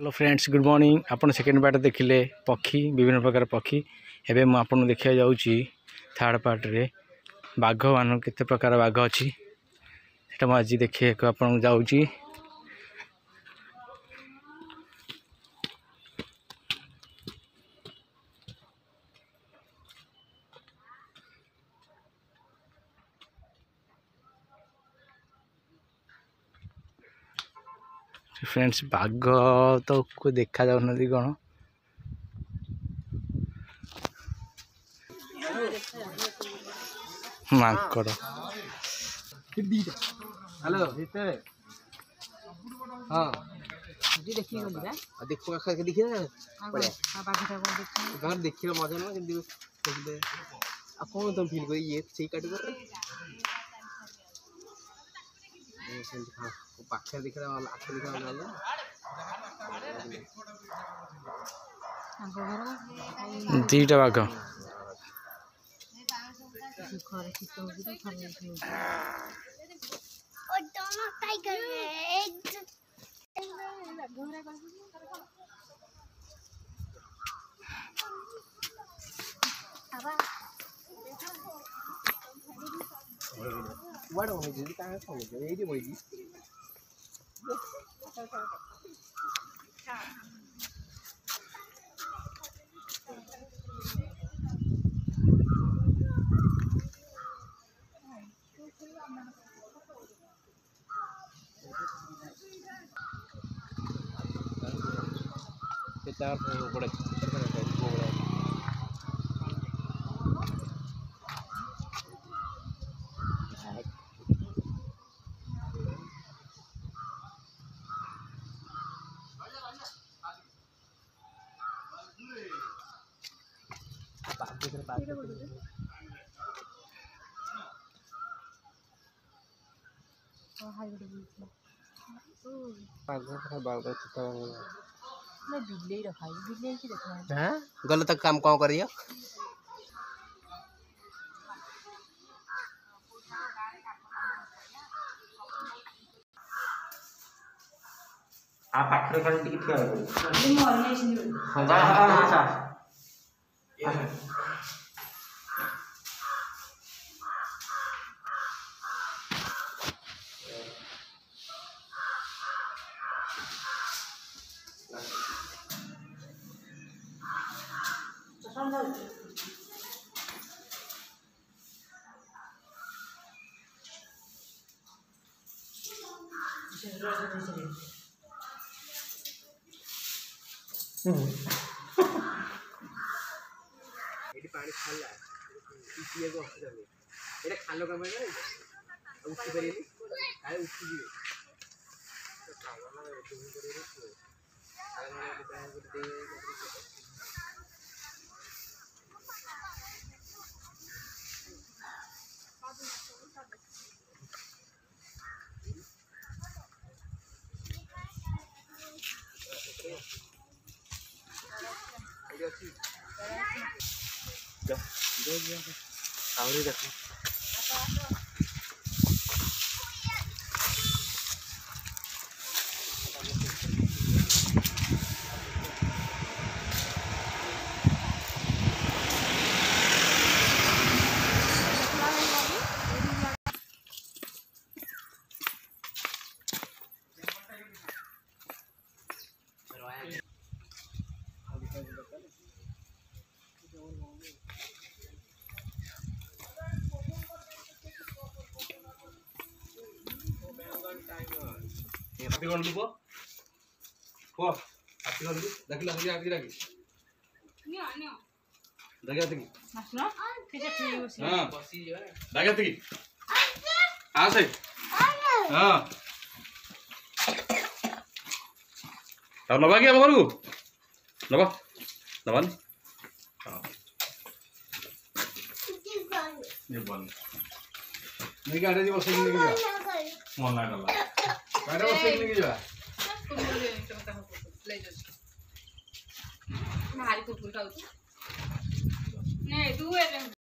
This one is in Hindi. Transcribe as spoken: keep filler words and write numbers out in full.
Hello friends good morning. आपन सेकेंड पार्ट देखिले पक्षी विभिन्न प्रकार पक्षी। एवं मुझे आपको देखा जाऊँगी थर्ड पार्ट रे बाघ मान केते प्रकार बाघ अच्छी सेटा मुझे आज देखिए आपन जाऊँगी। फ्रेंड्स बाघ तो को देखा जाऊन कौन माकड़ हेलो हाँ जी देखिए गंदा देखो आखिर के देखिए ना बढ़िया हां बाकी था कौन देखिए घर देखिए मजा ना जल्दी देखले आ कौन तुम फील करी ये सही काट कर ये सेंट हां पाखे दिखरा वाला आखे दिखरा वाला दीटा बाघ और दोनों टाइगर एक वाड़ो हो जी का है कौन है ये जी वही चार बड़े गलत काम कौन करियो आ पाखरे खाली टिके ठिया हो मोर नै छिन हां हां हां एडी पानी खाला पिए को हस्पिटल एटा खालो का मैंने उठी करिए आए उठी दिए तो खावा ना तुम करिए आए मैंने बताया कि दे जा जा जा आवरे देखो हाथी कौन लुको को हाथी कौन देखि लगी आगे लगी नियो नियो देखि आती मासना केजा ठीक होसी हां बसी जो देखि आती आ से हां अब नबा के अब करू नबा नबा हां ये बन नहीं गाड़ी जी बसे नहीं गया मन ना डला गाड़ी बसे नहीं गया तुम बोले नहीं तो ले जा ना हारी कुकुर खाऊ नहीं तू